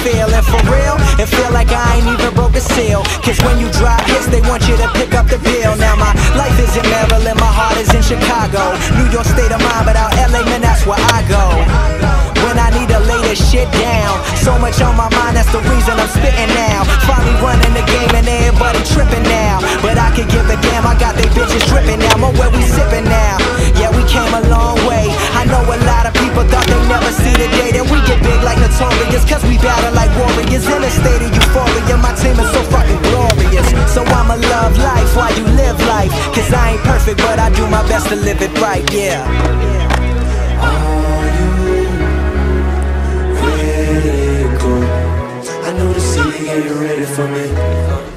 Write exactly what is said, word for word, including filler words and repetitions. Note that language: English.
feeling for real and feel like I ain't even broke a seal. Cause when you drop hits, they want you to pick up the bill. Now my life is in Maryland, my heart is in Chicago. New York state of mind, but out L A, man, that's where I go when I need to lay this shit down. So much on my mind, that's the reason I'm spitting now. Finally running the game and everybody tripping now. But I could give a damn, I got they bitches dripping now. More where we sipping now. Yeah, we came a long way. I know a lot of people thought they never see the day that we get big like Notorious. Cause we battle like warriors in a state of euphoria. My team is so fucking glorious. So I'ma love life while you live life. Cause I ain't perfect, but I do my best to live it right, yeah. I know the city ain't ready for me.